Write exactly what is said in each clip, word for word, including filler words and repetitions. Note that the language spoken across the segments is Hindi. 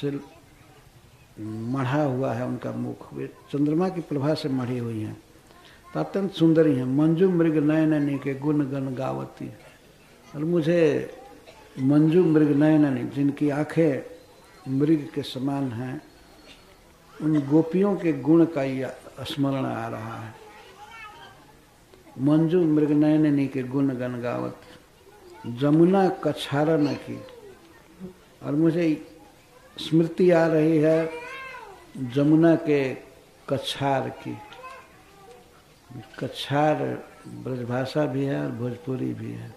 से मढ़ा हुआ है उनका मुख, वे चंद्रमा की प्रभा से मढ़ी हुई हैं, तो अत्यंत सुंदरी हैं। मंजू मृग नयननी के गुण गण गावती। और मुझे मंजू मृग नयननी, जिनकी आंखें मृग के समान हैं, उन गोपियों के गुण का यह स्मरण आ रहा है। मंजू मृग नयननी के गुण गण गावत, जमुना कछारन की। और मुझे स्मृति आ रही है जमुना के कछार की। कछार ब्रजभाषा भी है और भोजपुरी भी है।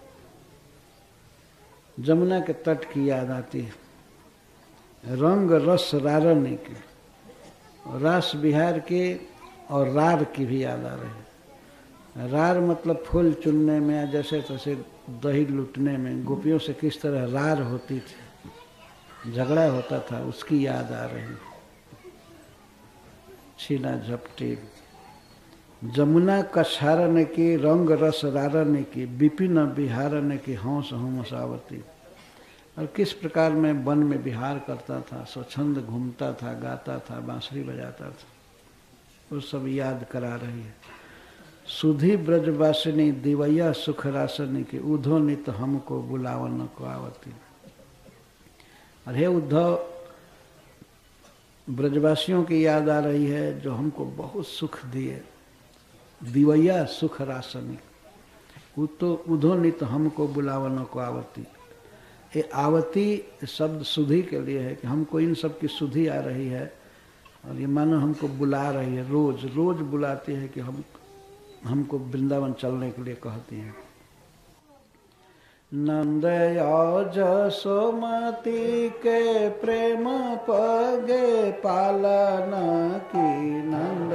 जमुना के तट की याद आती है। रंग रस रारने की, रास बिहार के और रार की भी याद आ रही है। रार मतलब फूल चुनने में, जैसे तैसे दही लुटने में गोपियों से किस तरह रार होती थी, झगड़ा होता था, उसकी याद आ रही है। छीना झपटी। जमुना कछारन की, रंग रस रारन की, विपिन बिहारन की, हंस हंसावती। और किस प्रकार मैं वन में विहार करता था, स्वच्छंद घूमता था, गाता था, बांसुरी बजाता था, वो सब याद करा रही है। सुधी ब्रजवासिनी दिवैया सुख रासनी की, उद्धव नित हमको बुलावन को आवती। और हे उद्धव, ब्रजवासियों की याद आ रही है जो हमको बहुत सुख दिए। दिवैया सुख रासनी, तो उद्धव नित हमको बुलावन को आवती। ये आवती शब्द सुधी के लिए है कि हमको इन सब की सुधी आ रही है, और ये मानो हमको बुला रही है, रोज रोज बुलाती है कि हम हमको वृंदावन चलने के लिए कहती हैं। नंद जसोमती के प्रेम पगे पालन की, नंद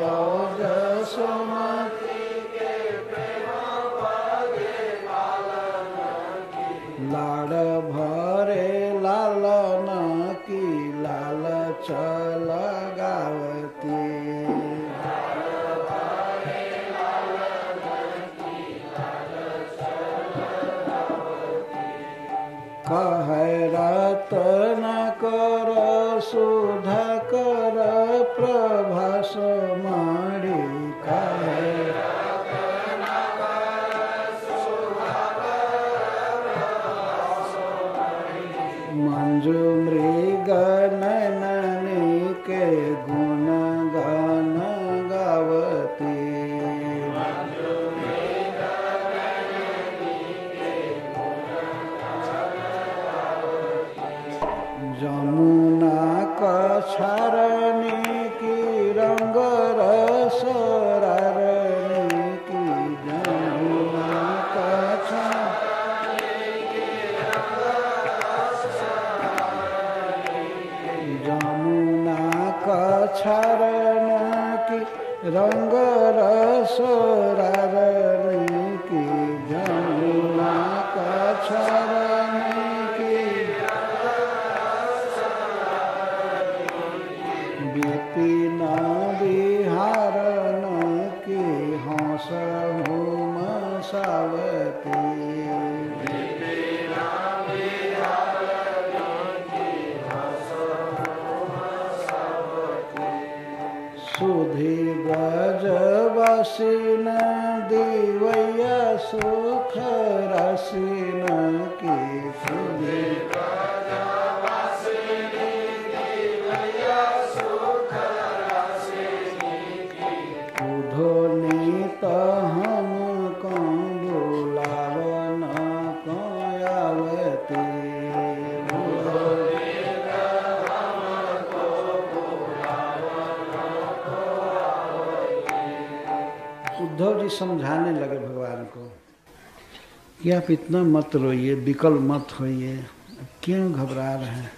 जसोमती के प्रेम पगे पालन की, लाड़ भरे लालन की, लाल चल गावती। कहे रतन कर सुधा कर प्रभास मारी, कहे रतन कर सुधा कर प्रभास मारी, मंजू मृग नयननी के गुण गान गावती। जमुना कछारनी की, रंग रस रारनी की, जमुना कछारनी की, रंग रस रारनी की, जमुना कछारन की, रंग रस रारनी की, जमुना कछारनी की, विपिन बिहारन की, हंस हंसावती। विपिन बिहारन की, हंस हंसावती। सुधी ब्रजवासिन दिवैया सुख रासिन की, सुधी तो हम कौन बुलावन को आवती। उद्धव जी समझाने लगे भगवान को कि आप इतना मत रोइए, विकल मत होइए, क्यों घबरा रहे हैं?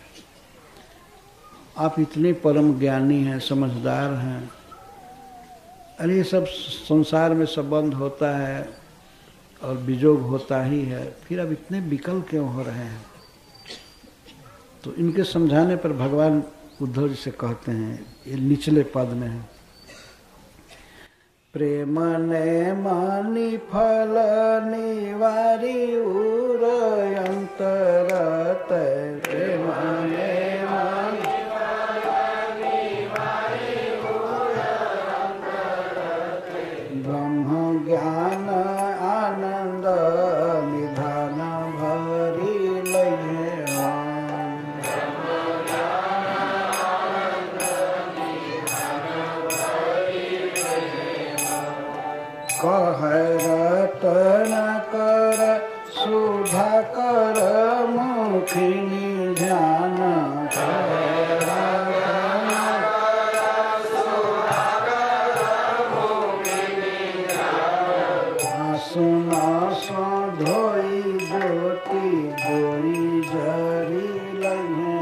आप इतने परम ज्ञानी हैं, समझदार हैं। अरे ये सब संसार में संबंध होता है और विजोग होता ही है, फिर अब इतने विकल क्यों हो रहे हैं? तो इनके समझाने पर भगवान उद्धव जी से कहते हैं, ये निचले पद में है, प्रेम ने मानी फल निवारी उर अंतरत, प्रेम ने मानी कहे रत्नाकर सुधाकर मुखिनी ध्यान सुना सो धोई ज्योति गोरी जरी लगे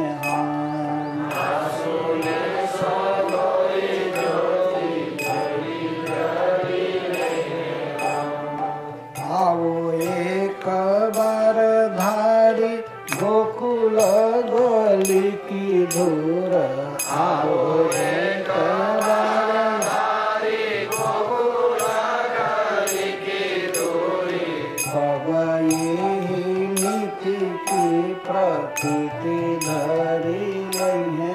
आओ एक बार धारी गोकुल गली की धूर आओ एक बार धारी गोकुल गली की धूरी भगई नीति की प्रतीति धरी लगे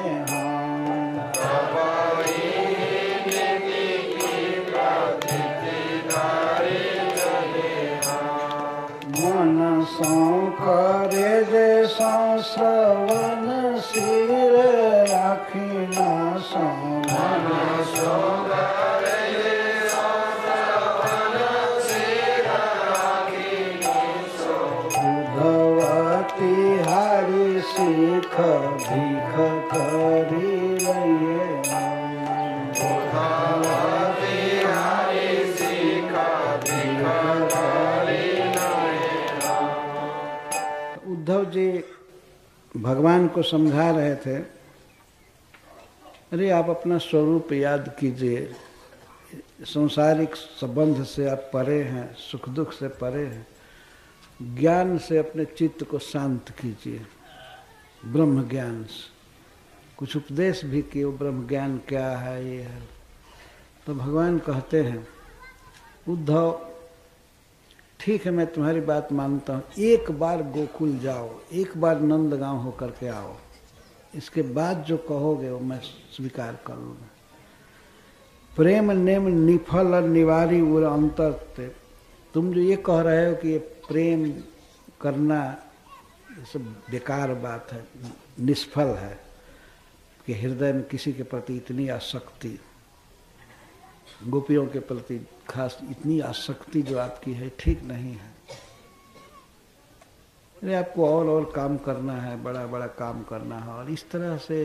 सौ करे जे श्रवण सिर आखिना सौ मन सौ करे जे श्रवण सिर आखिना सौ भगवती हरि सिख भीख करी लइए भगवती हरि सिख भीख करी। उद्धव जी भगवान को समझा रहे थे, अरे आप अपना स्वरूप याद कीजिए, सांसारिक संबंध से आप परे हैं, सुख दुख से परे हैं, ज्ञान से अपने चित्त को शांत कीजिए, ब्रह्म ज्ञान से। कुछ उपदेश भी किए, ब्रह्म ज्ञान क्या है ये है। तो भगवान कहते हैं, उद्धव ठीक है मैं तुम्हारी बात मानता हूँ, एक बार गोकुल जाओ, एक बार नंदगांव होकर के आओ, इसके बाद जो कहोगे वो मैं स्वीकार कर लूँगा। प्रेम नेम निफल निवारी उर अंतर थे। तुम जो ये कह रहे हो कि ये प्रेम करना ये सब बेकार बात है, निष्फल है, कि हृदय में किसी के प्रति इतनी आसक्ति, गोपियों के प्रति खास इतनी आसक्ति जो आपकी है, ठीक नहीं है। अरे आपको और और काम करना है, बड़ा बड़ा काम करना है, और इस तरह से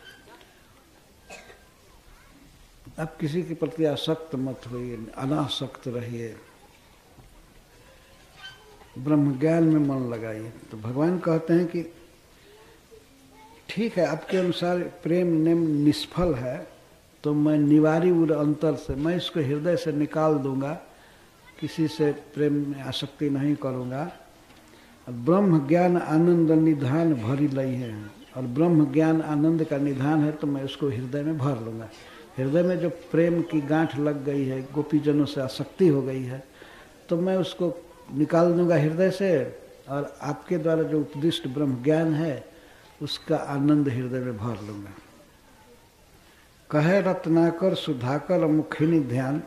आप किसी के प्रति आसक्त मत होइए, अनासक्त रहिए, ब्रह्म ज्ञान में मन लगाइए। तो भगवान कहते हैं कि ठीक है आपके अनुसार प्रेम नेम निष्फल है, तो मैं निवारी उर अंतर से, मैं इसको हृदय से निकाल दूंगा, किसी से प्रेम में आसक्ति नहीं करूंगा। ब्रह्म ज्ञान आनंद निधान भरी लई है, और ब्रह्म ज्ञान आनंद का निधान है तो मैं उसको हृदय में भर लूंगा। हृदय में जो प्रेम की गांठ लग गई है, गोपीजनों से आसक्ति हो गई है, तो मैं उसको निकाल दूंगा हृदय से, और आपके द्वारा जो उपदिष्ट ब्रह्म ज्ञान है उसका आनंद हृदय में भर लूंगा। कहे रत्नाकर सुधाकर मुखिनी ध्यान।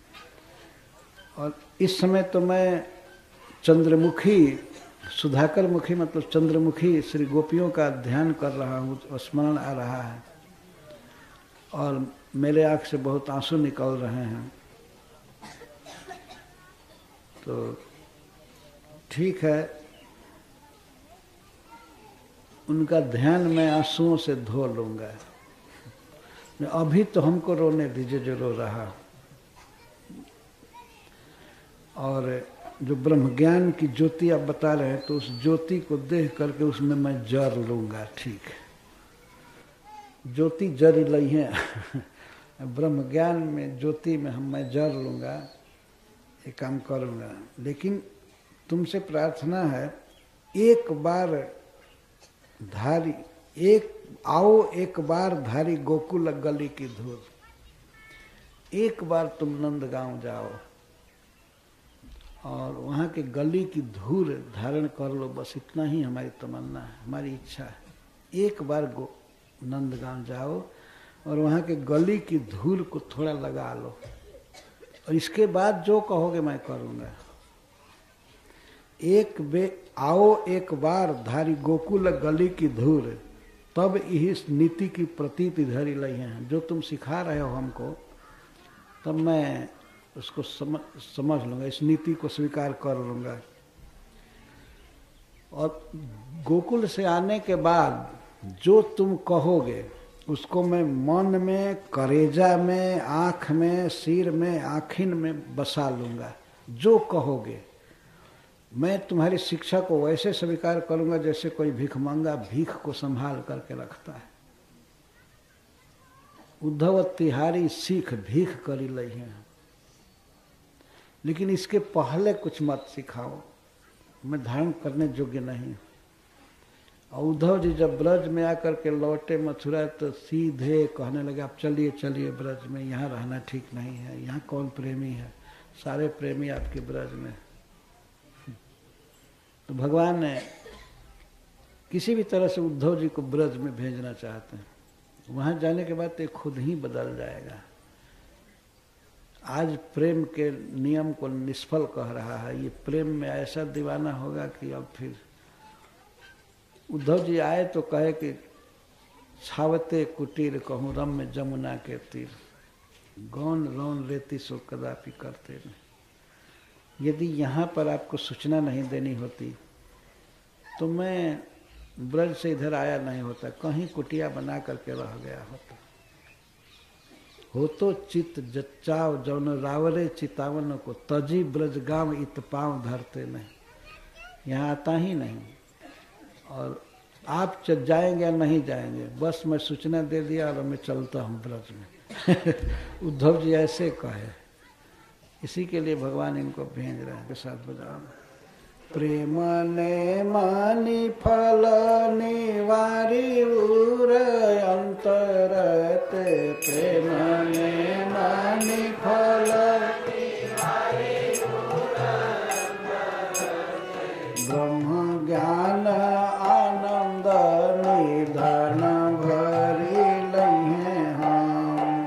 और इस समय तो मैं चंद्रमुखी, सुधाकर मुखी मतलब चंद्रमुखी श्री गोपियों का ध्यान कर रहा हूँ, स्मरण आ रहा है, और मेरे आँख से बहुत आंसू निकल रहे हैं। तो ठीक है, उनका ध्यान मैं आंसुओं से धो लूँगा। अभी तो हमको रोने दीजिए जो रो रहा। और जो ब्रह्म ज्ञान की ज्योति आप बता रहे हैं, तो उस ज्योति को देख करके उसमें मैं जर लूँगा। ठीक है, ज्योति जर लई है ब्रह्म ज्ञान में, ज्योति में हम मैं जर लूँगा, ये काम करूँगा। लेकिन तुमसे प्रार्थना है, एक बार धारी, एक आओ एक बार धारी गोकुल गली की धूल, एक बार तुम नंदगांव जाओ और वहाँ के गली की धूल धारण कर लो, बस इतना ही हमारी तमन्ना है, हमारी इच्छा है। एक बार गो नंदगांव जाओ और वहाँ के गली की धूल को थोड़ा लगा लो, और इसके बाद जो कहोगे मैं करूँगा। एक बे आओ एक बार धारी गोकुल गली की धूल, तब इस नीति की प्रतीति धरी लई है। जो तुम सिखा रहे हो हमको, तब मैं उसको समझ समझ लूँगा, इस नीति को स्वीकार कर लूँगा। और गोकुल से आने के बाद जो तुम कहोगे उसको मैं मन में, करेजा में, आँख में, सिर में, आँखिन में बसा लूँगा। जो कहोगे मैं तुम्हारी शिक्षा को वैसे स्वीकार करूँगा जैसे कोई भिखमंगा भीख को संभाल करके रखता है। उद्धव तिहारी सीख भीख करी लई है, लेकिन इसके पहले कुछ मत सिखाओ, मैं धारण करने योग्य नहीं। और उद्धव जी जब ब्रज में आकर के लौटे मथुरा तो सीधे कहने लगे आप चलिए चलिए ब्रज में, यहाँ रहना ठीक नहीं है, यहाँ कौन प्रेमी है, सारे प्रेमी आपके ब्रज में। तो भगवान ने किसी भी तरह से उद्धव जी को ब्रज में भेजना चाहते हैं। वहाँ जाने के बाद तो खुद ही बदल जाएगा। आज प्रेम के नियम को निष्फल कह रहा है, ये प्रेम में ऐसा दीवाना होगा कि अब फिर उद्धव जी आए तो कहे कि छावते कुटीर कहूँ रम में जमुना के तीर, गौन रौन रेती सो कदापि करते नहीं। यदि यहाँ पर आपको सूचना नहीं देनी होती तो मैं ब्रज से इधर आया नहीं होता, कहीं कुटिया बना करके रह गया होता। हो तो चित जच्चाव जौन रावरे चितावन को, तजी ब्रज गांव इत पाँव धरते नहीं, यहाँ आता ही नहीं। और आप चल जाएंगे या नहीं जाएंगे, बस मैं सूचना दे दिया और मैं चलता हूँ ब्रज में। उद्धव जी ऐसे कहे, इसी के लिए भगवान इनको भेज रहे हैं। के साथ बजाओ। प्रेम ने मानी फल निवारी उर अंतरते, प्रेम ने मानी फल ब्रह्म ज्ञान आनंद निधान भरी लइहे हम।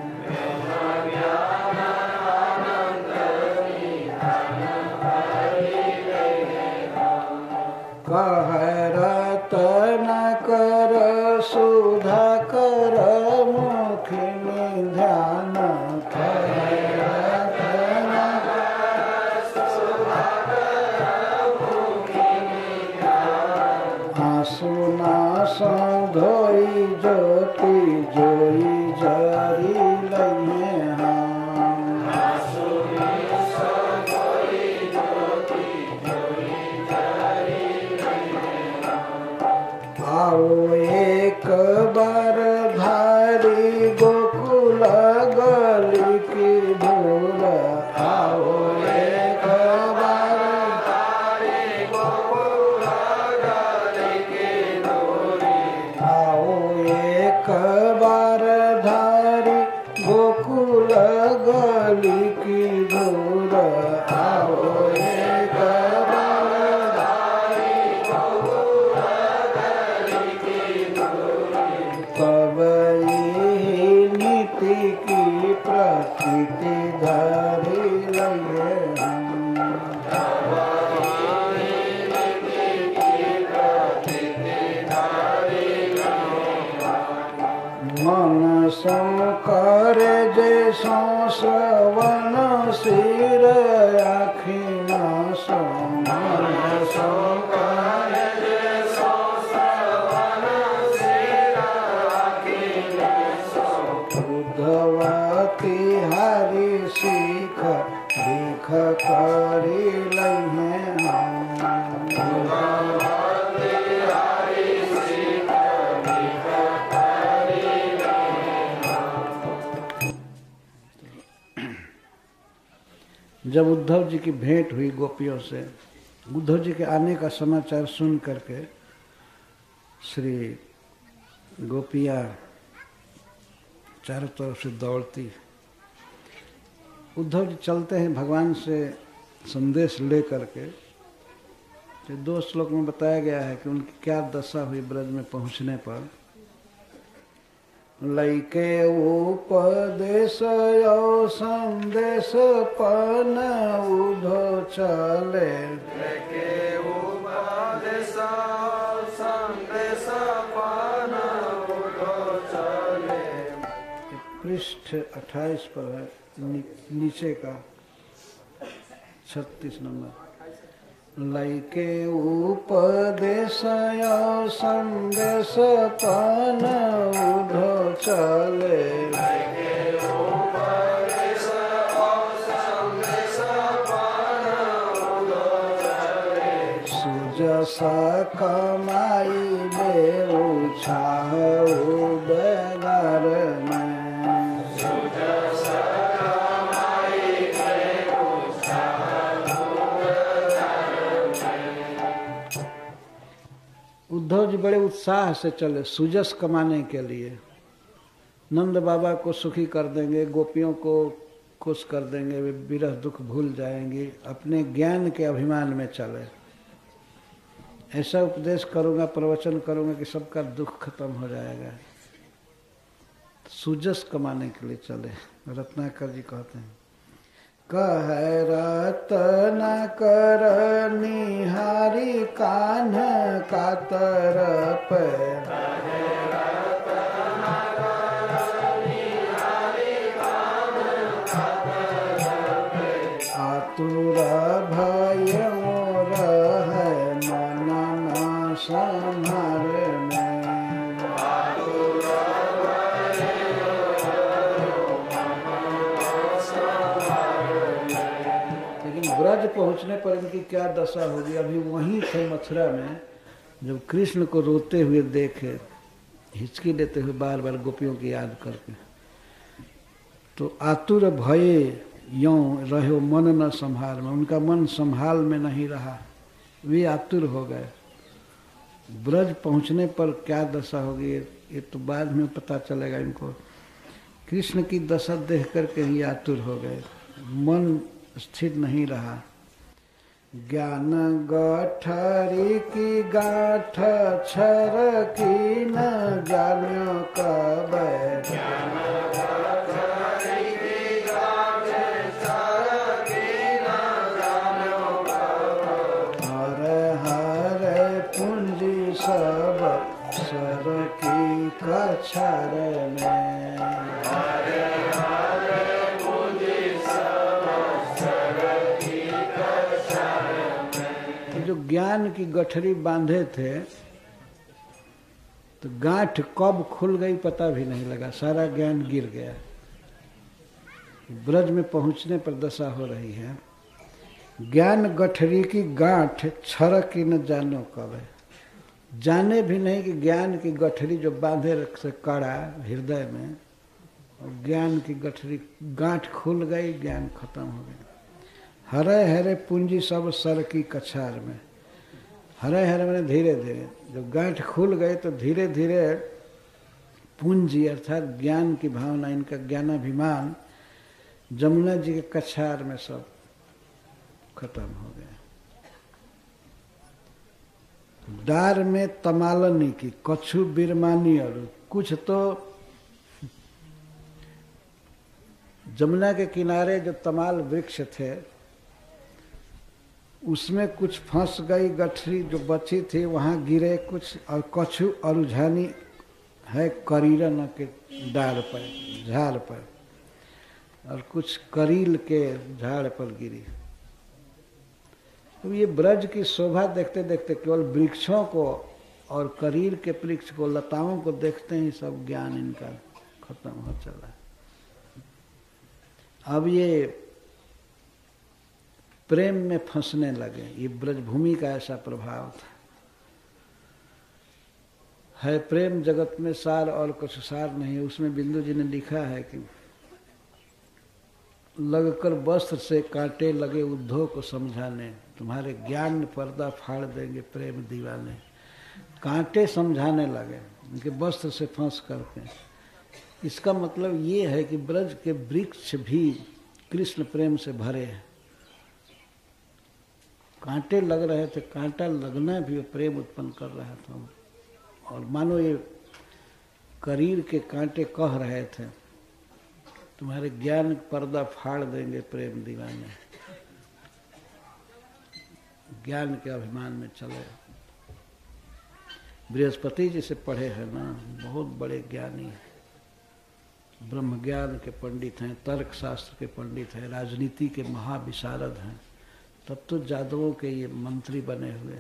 कहरत न कर सुधा कर मुखिनी ध्यान, कहरत न कर सुधा कर मुखिनी ध्यान। आंसू नास धोई ज्योति जोई जरी लइहे हम। आंसू नास धोई ज्योति जोई जरी लइहे हम। आओ एक बार धारी गोकुल गली की धूल, आओ एक बार धारी गोकुल गली की धूल, आओ एक बार धारी गोकुल गली की धूल, आओ एक बार धारी गोकुल गली की धूल। तब ही नीति की प्रकृति धारी लइहे हम। तब ही नीति की प्रकृति धारी लइहे हम। मन सो करे जैसो श्रवण सिर आखिना सो, मन सो करे जैसो श्रवण सिर आखिना सो। उद्धव तिहारी सीख भीख करी लइहे हम। उद्धव तिहारी सीख भीख करी लइहे हम। जब उद्धव जी की भेंट हुई गोपियों से, उद्धव जी के आने का समाचार सुन करके श्री गोपियाँ चारों तरफ से दौड़ती। उद्धव जी चलते हैं भगवान से संदेश ले करके। तो दो श्लोक में बताया गया है कि उनकी क्या दशा हुई ब्रज में पहुंचने पर। लैके उपदेश यो संदेश पन उद्धव चले, लैके उपदेश संदेश पन उद्धव चले। पृष्ठ अट्ठाईस पर है नी, नीचे का। छत्तीस नंबर। लैके उपदेशय संदेश पान उधो चले, सुजस कमाई ले उछाह बेगार में, उद्धव जी बड़े उत्साह से चले सुजस कमाने के लिए। नंद बाबा को सुखी कर देंगे, गोपियों को खुश कर देंगे, वे विरह दुख भूल जाएंगे, अपने ज्ञान के अभिमान में चले। ऐसा उपदेश करूंगा, प्रवचन करूंगा कि सबका दुख खत्म हो जाएगा। सुजस कमाने के लिए चले। रत्नाकर जी कहते हैं, कह रतन कर निहारी कान्ह कातर पे, आतुर भय मोर है मन न संहार में, ब्रज पहुंचने पर इनकी क्या दशा होगी। अभी वहीं थे मथुरा में, जब कृष्ण को रोते हुए देखे, हिचकी लेते हुए बार बार गोपियों की याद करके, तो आतुर भये यों रहो मन न संभाल में, उनका मन संभाल में नहीं रहा, वे आतुर हो गए। ब्रज पहुंचने पर क्या दशा होगी ये तो बाद में पता चलेगा इनको। कृष्ण की दशा देख करके ही आतुर हो गए, मन स्थिर नहीं रहा। ज्ञान गठरी की गाठ छर की न जान्यो कब, ज्ञान गठरी की गाठ छर की न जान्यो कब, हरे हरे पूंजी सब सर की कछर में, हरे जो ज्ञान की गठरी बांधे थे तो गांठ कब खुल गई पता भी नहीं लगा, सारा ज्ञान गिर गया। ब्रज में पहुंचने पर दशा हो रही है। ज्ञान गठरी की गांठ छर की न जानो कब है, जाने भी नहीं कि ज्ञान की गठरी जो बांधे रख से कड़ा हृदय में, और ज्ञान की गठरी गांठ खुल गई, ज्ञान खत्म हो गया। हरे हरे पूंजी सब सर की कछार में, हरे हरे मैंने धीरे धीरे, जब गांठ खुल गए तो धीरे धीरे पूंजी अर्थात ज्ञान की भावना, इनका ज्ञानाभिमान जमुना जी के कछार में सब खत्म हो गया। डार में तमालनी की कछु बिरमानी, और कुछ तो जमुना के किनारे जो तमाल वृक्ष थे उसमें कुछ फंस गई गठरी जो बची थी, वहां गिरे कुछ, और कछु अरुझानी है करीरन के डार पर, झाड़ पर, और कुछ करील के झाड़ पर गिरी। तो ये ब्रज की शोभा देखते देखते केवल वृक्षों को और करील के वृक्ष को, लताओं को देखते ही सब ज्ञान इनका खत्म हो चला। अब ये प्रेम में फंसने लगे। ये ब्रजभूमि का ऐसा प्रभाव था। है प्रेम जगत में सार और कुछ सार नहीं। उसमें बिंदु जी ने लिखा है कि लगकर वस्त्र से कांटे लगे उद्धव को समझाने, तुम्हारे ज्ञान में पर्दा फाड़ देंगे प्रेम दीवाने। कांटे समझाने लगे उनके वस्त्र से फंस करके। इसका मतलब ये है कि ब्रज के वृक्ष भी कृष्ण प्रेम से भरे हैं। कांटे लग रहे थे, कांटा लगना भी प्रेम उत्पन्न कर रहा था। और मानो ये करीर के कांटे कह रहे थे तुम्हारे ज्ञान पर्दा फाड़ देंगे प्रेम दीवाने। ज्ञान के अभिमान में चले। बृहस्पति जी से पढ़े हैं ना, बहुत बड़े ज्ञानी हैं, ब्रह्म ज्ञान के पंडित हैं, तर्क शास्त्र के पंडित हैं, राजनीति के महाविशारद हैं, तब तो जादवों के ये मंत्री बने हुए।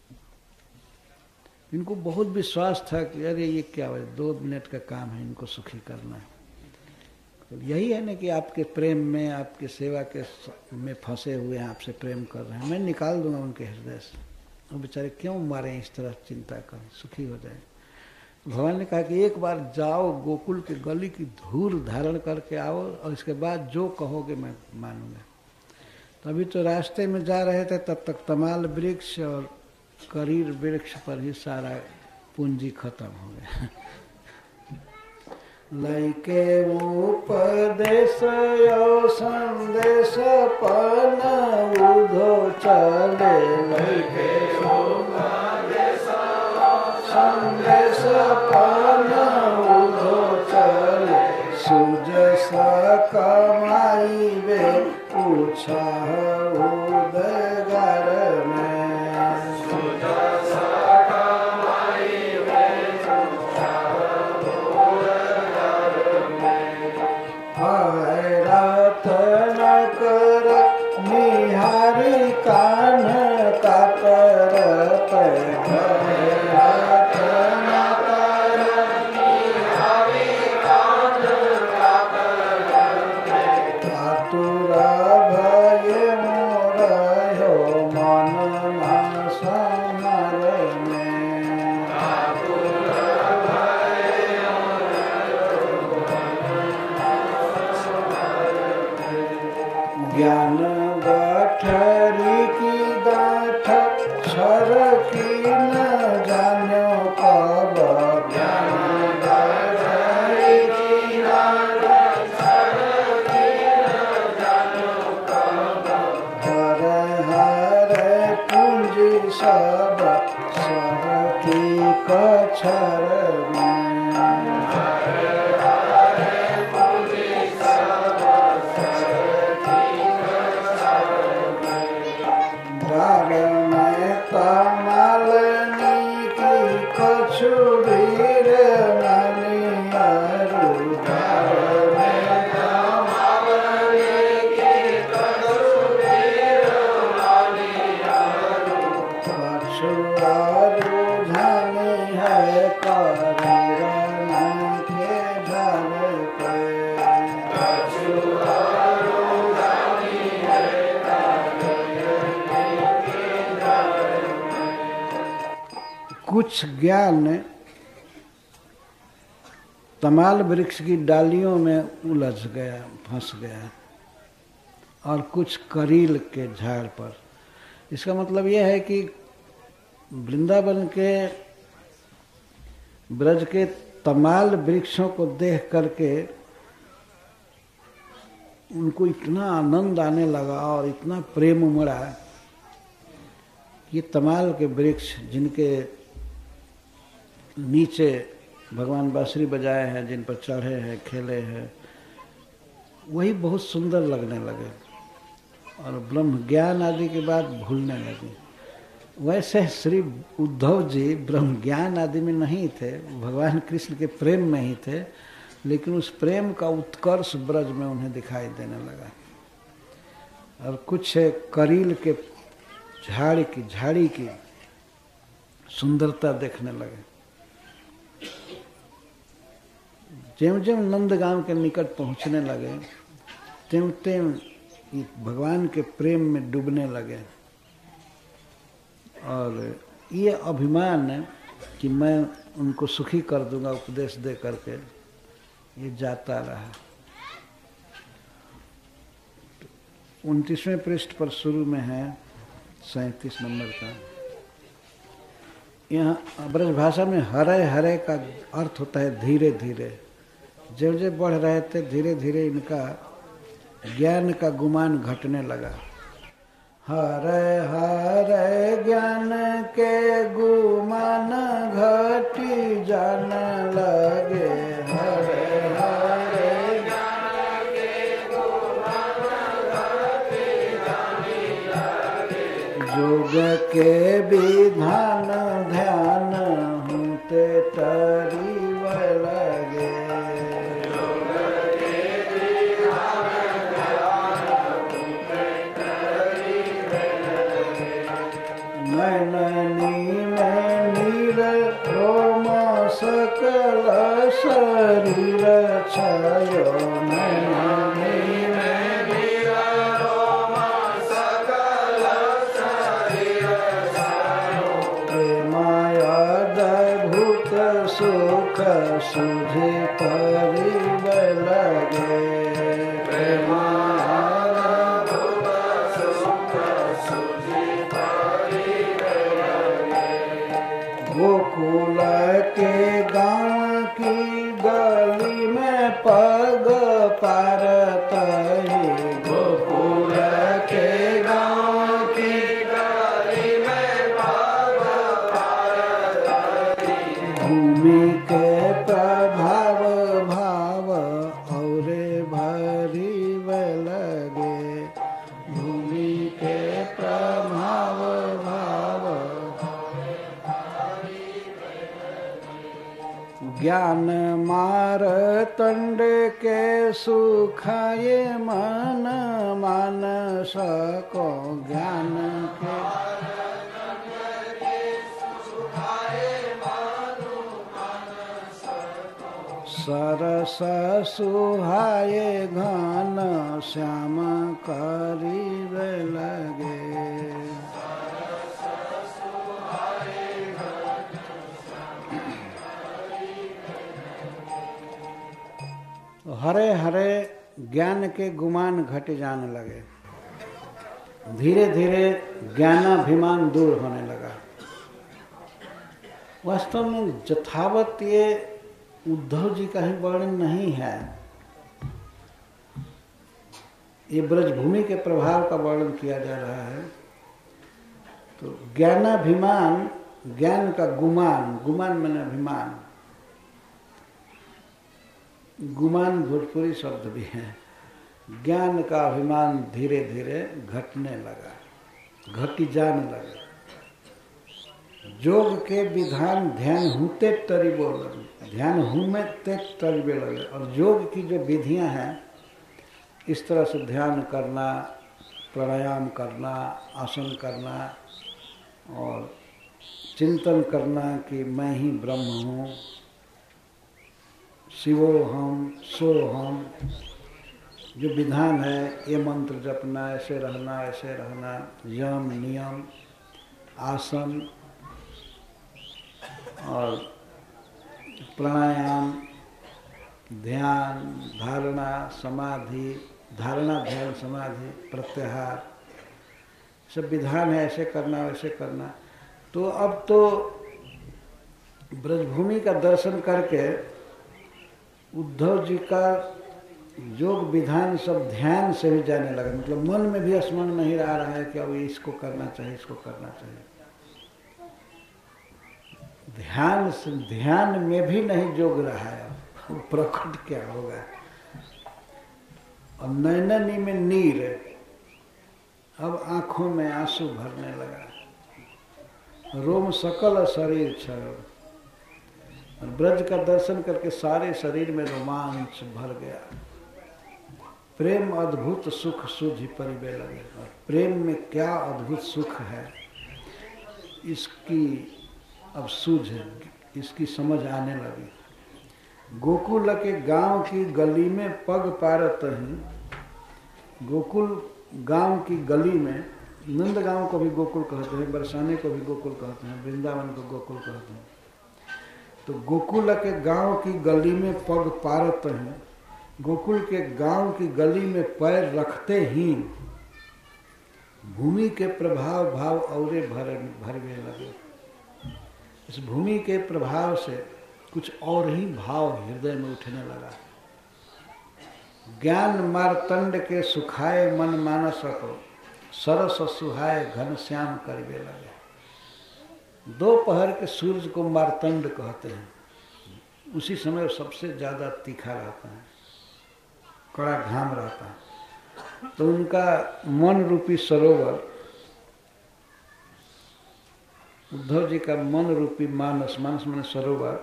इनको बहुत विश्वास था कि अरे ये क्या है, दो मिनट का काम है, इनको सुखी करना है। तो यही है ना कि आपके प्रेम में, आपके सेवा के में फंसे हुए हैं, आपसे प्रेम कर रहे हैं, मैं निकाल दूंगा उनके हृदय से। वो बेचारे क्यों मारे इस तरह चिंता कर, सुखी हो जाए। भगवान ने कहा कि एक बार जाओ, गोकुल के गली की धूल धारण करके आओ, और इसके बाद जो कहोगे मैं मानूंगा। तभी तो रास्ते में जा रहे थे, तब तक तमाल वृक्ष और करीर वृक्ष पर ही सारा पूंजी खत्म हो गया। लैके उपदेश यो संदेश पन उधो चले, लैके उपदेश संदेश पन उधो चले, सुजस कमाई वे उत्साह उदगार में, सुजस कमाई वे उत्साह उदगार में, हैरत न कर निहारी कान का करत, हैरत न कर निहारी कान का करत, आतुर भय मोर हो मन न समर में, आतुर भय ज्ञान गठरी की गाठ छर की न जानो कब, ज्ञान गठरी की गाठ छर की न जानो कब, हर हर पूंजी सब सर की कछर में, हर हर पूंजी सब सर की कछर में, द्वार में कमलनी की कछु भीर ननियारू, द्वार में कमलनी की कछु भीर ननियारू, कछु आरू धनी है करीर न के धर पे, कछु आरू धनी है करीर न के धर पे। कुछ ज्ञान तमाल वृक्ष की डालियों में उलझ गया, फंस गया, और कुछ करील के झाड़ पर। इसका मतलब यह है कि वृंदावन के ब्रज के तमाल वृक्षों को देख करके उनको इतना आनंद आने लगा और इतना प्रेम उमड़ा कि तमाल के वृक्ष जिनके नीचे भगवान बांसुरी बजाए हैं, जिन पर चढ़े हैं, खेले हैं, वही बहुत सुंदर लगने लगे और ब्रह्म ज्ञान आदि की बात भूलने लगी। वैसे श्री उद्धव जी ब्रह्म ज्ञान आदि में नहीं थे, भगवान कृष्ण के प्रेम में ही थे, लेकिन उस प्रेम का उत्कर्ष ब्रज में उन्हें दिखाई देने लगा। और कुछ करील के झाड़ी की झाड़ी की सुंदरता देखने लगे। ज्यों ज्यों नंदगांव के निकट पहुंचने लगे, त्यों त्यों भगवान के प्रेम में डूबने लगे और ये अभिमान है कि मैं उनको सुखी कर दूंगा उपदेश दे करके, ये जाता रहा। उनतीसवें पृष्ठ पर शुरू में है सैंतीस नंबर का। यहाँ ब्रज भाषा में हरे हरे का अर्थ होता है धीरे धीरे। जब जब बढ़ रहे थे धीरे धीरे इनका ज्ञान का गुमान घटने लगा। हरे हरे ज्ञान के गुमान घटी जान लगे, हरे हरे ज्ञान के गुमान घटी जाने लगे, योग के विधान ध्यान होते तरीव लगे, योग के विधान ध्यान होते तरीव शरीर छायो नयन प्रेमायादभूत सुख सुझे परिव लगे प्रेमायादभूत सुख सुझे परिव लगे गोकुल के गाँव की गली में पग पारत ही गोकुल के गाँव की गली में पग पारत ही भूमि के प्रभाव भाव और भरी लगे भूमि के प्रभाव भाव ज्ञान मार तंड के सुखाए मन मानस को ज्ञान के सरस सुहाए घन श्याम करीब लगे हरे हरे ज्ञान के गुमान घट जाने लगे धीरे धीरे ज्ञानाभिमान दूर होने लगा। वास्तव में यथावत ये उद्धव जी का ही वर्णन नहीं है, ये ब्रजभूमि के प्रभाव का वर्णन किया जा रहा है। तो ज्ञानाभिमान, ज्ञान का गुमान, गुमान माने अभिमान, गुमान भोजपुरी शब्द भी है। ज्ञान का अभिमान धीरे धीरे घटने लगा, घटी जाने लगा। योग के विधान ध्यान हुते तरी बोल, ध्यान हुमे ते तरी लगे। और योग की जो विधियां हैं, इस तरह से ध्यान करना, प्राणायाम करना, आसन करना और चिंतन करना कि मैं ही ब्रह्म हूँ, शिवो हम सो हम, जो विधान है, ये मंत्र जपना, ऐसे रहना, ऐसे रहना, यम नियम, आसन और प्राणायाम, ध्यान, धारणा, समाधि, धारणा ध्यान समाधि, प्रत्याहार, सब विधान है, ऐसे करना वैसे करना। तो अब तो ब्रजभूमि का दर्शन करके उद्धव जी का योग विधान सब ध्यान से भी जाने लगा। मतलब मन में भी स्मरण नहीं आ रहा है कि अब इसको करना चाहिए, इसको करना चाहिए। ध्यान से, ध्यान में भी नहीं जोग रहा है। अब प्रकट क्या होगा। और नैननी में नीर, अब आंखों में आंसू भरने लगा, रोम सकल शरीर छल। और ब्रज का दर्शन करके सारे शरीर में रोमांच भर गया। प्रेम अद्भुत सुख सूझ परिवे लगे। और प्रेम में क्या अद्भुत सुख है, इसकी अब सूझ, इसकी समझ आने लगी। गोकुल के गांव की गली में पग पारत ही, गोकुल गांव की गली में, नंद गांव को भी गोकुल कहते हैं, बरसाने को भी गोकुल कहते हैं, वृंदावन को गोकुल कहते हैं। तो गोकुल के गांव की गली में पग पारत ही, गोकुल के गांव की गली में पैर रखते ही भूमि के प्रभाव भाव औरे भर भरने लगे। इस भूमि के प्रभाव से कुछ और ही भाव हृदय में उठने लगा। ज्ञान मारतंड के सुखाए मन मानस को, सरस सुहाए घनश्याम करवे लगे। दोपहर के सूर्य को मारतंड कहते हैं। उसी समय सबसे ज्यादा तीखा रहता है, कड़ा घाम रहता है। तो उनका मन रूपी सरोवर, उद्धव जी का मन रूपी मानस, मानस माने सरोवर,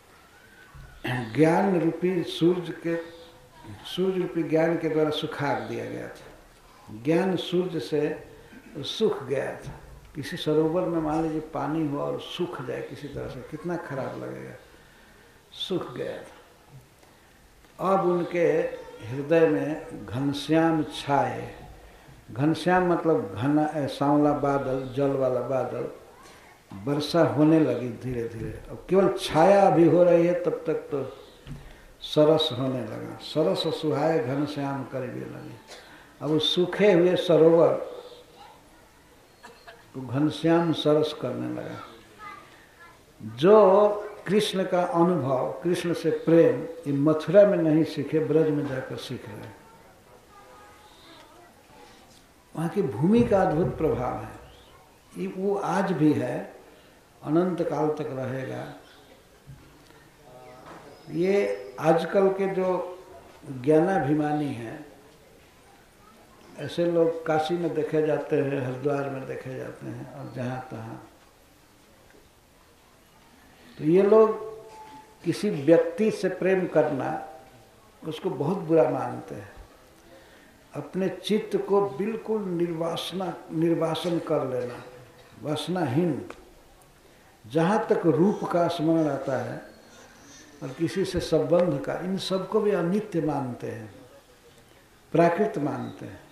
ज्ञान रूपी सूर्य के, सूर्य रूपी ज्ञान के द्वारा सुखा दिया गया था। ज्ञान सूर्य से सूख गया था। किसी सरोवर में मान लीजिए पानी हो और सूख जाए किसी तरह से, कितना खराब लगेगा। सूख गया था। अब उनके हृदय में घनश्याम छाए। घनश्याम मतलब घना सांवला बादल, जल वाला बादल, वर्षा होने लगी धीरे धीरे। अब केवल छाया अभी हो रही है, तब तक तो सरस होने लगा। सरस सुहाए घनश्याम करिबे लगे। अब उस सूखे हुए सरोवर को घनश्याम सरस करने लगा। जो कृष्ण का अनुभव, कृष्ण से प्रेम, ये मथुरा में नहीं सीखे, ब्रज में जाकर सीख रहे हैं। वहाँ की भूमि का अद्भुत प्रभाव है, ये वो आज भी है, अनंत काल तक रहेगा। ये आजकल के जो ज्ञानाभिमानी हैं, ऐसे लोग काशी में देखे जाते हैं, हरिद्वार में देखे जाते हैं और जहाँ तहाँ। तो ये लोग किसी व्यक्ति से प्रेम करना, उसको बहुत बुरा मानते हैं। अपने चित्त को बिल्कुल निर्वासना निर्वासन कर लेना, वासनाहीन। जहाँ तक रूप का स्मरण आता है और किसी से संबंध का, इन सबको भी अनित्य मानते हैं, प्राकृत मानते हैं।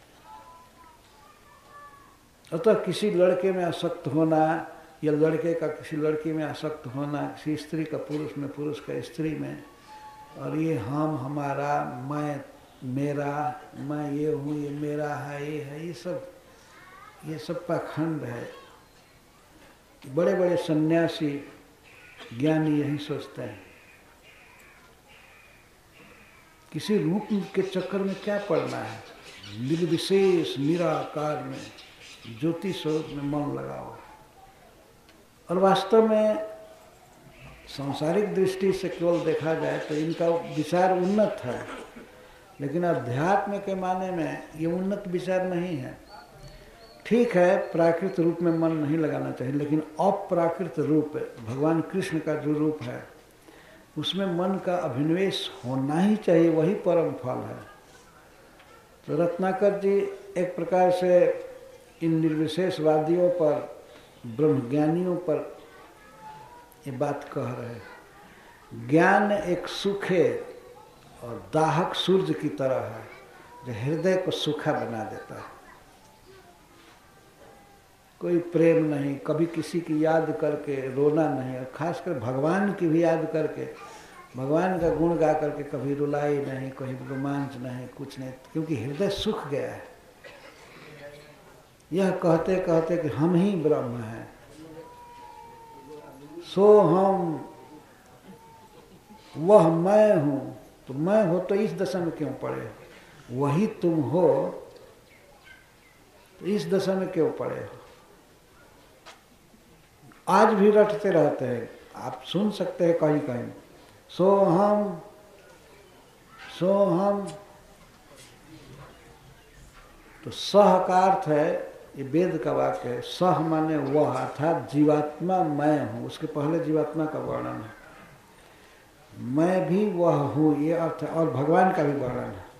अतः किसी लड़के में आसक्त होना या लड़के का किसी लड़की में आसक्त होना, किसी स्त्री का पुरुष में, पुरुष का स्त्री में, और ये हम, हमारा, मैं, मेरा, मैं ये हूँ, ये मेरा है, ये है, ये सब ये सब पाखंड है। बड़े बड़े सन्यासी ज्ञानी यही सोचते हैं। किसी रूप के चक्कर में क्या पड़ना है, निर्विशेष निराकार में, ज्योति स्वरूप में मन लगाओ। और वास्तव में सांसारिक दृष्टि से केवल देखा जाए तो इनका विचार उन्नत है, लेकिन अध्यात्म के माने में ये उन्नत विचार नहीं है। ठीक है, प्राकृत रूप में मन नहीं लगाना चाहिए, लेकिन अप्राकृत रूप, भगवान कृष्ण का जो रूप है, उसमें मन का अभिनिवेश होना ही चाहिए, वही परम फल है। तो रत्नाकर जी एक प्रकार से इन निर्विशेषवादियों पर, ब्रह्मज्ञानियों पर ये बात कह रहे हैं। ज्ञान एक सूखे और दाहक सूर्य की तरह है, जो हृदय को सूखा बना देता है। कोई प्रेम नहीं, कभी किसी की याद करके रोना नहीं, और खासकर भगवान की भी याद करके, भगवान का गुण गा करके कभी रुलाई नहीं, कहीं रोमांच नहीं, कुछ नहीं, क्योंकि हृदय सूख गया है। यह कहते कहते कि हम ही ब्रह्म हैं, सो हम, वह मैं हूँ। तो मैं हो तो इस दशा में क्यों पड़े, वही तुम हो तो इस दशा में क्यों पड़े हो। आज भी रटते रहते हैं, आप सुन सकते हैं कहीं कहीं, सो हम, सो हम। तो सह का अर्थ है, ये वेद का वाक्य है, सह माने वह, अर्थात जीवात्मा मैं हूँ, उसके पहले जीवात्मा का वर्णन है। मैं भी वह हूँ, ये अर्थ है, और भगवान का भी वर्णन है।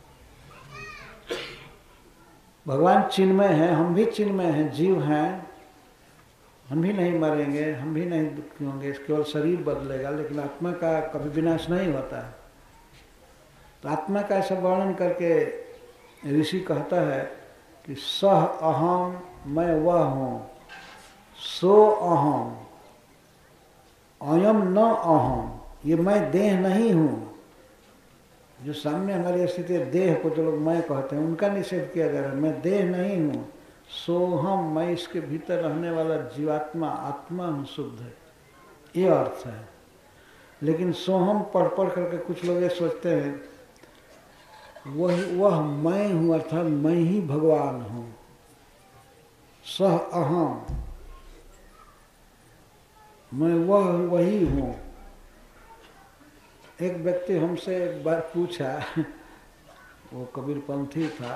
भगवान चिन्मय है, हम भी चिन्मय हैं, जीव हैं, हम भी नहीं मरेंगे, हम भी नहीं दुखी होंगे, केवल शरीर बदलेगा, लेकिन आत्मा का कभी विनाश नहीं होता है। तो आत्मा का ऐसा वर्णन करके ऋषि कहता है कि सह अहम, मैं वह हूँ, सो अहम, अयम न अहम, ये मैं देह नहीं हूँ। जो सामने हमारी स्थिति है, देह को जो लोग मैं कहते हैं, उनका निषेध किया जा रहा है। मैं देह नहीं हूँ, सोहम, मैं इसके भीतर रहने वाला जीवात्मा, आत्मा हूँ, शुद्ध है, ये अर्थ है। लेकिन सोहम पढ़ पढ़ करके कुछ लोग ये सोचते हैं वह वह मैं हूँ, अर्थात मैं ही भगवान हूँ। सह अहम, मैं वह वही हूँ। एक व्यक्ति हमसे एक बार पूछा, वो कबीरपंथी था,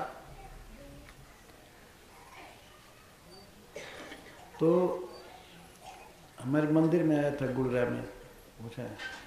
तो हमारे मंदिर में आया था गुरुग्राम में, पूछा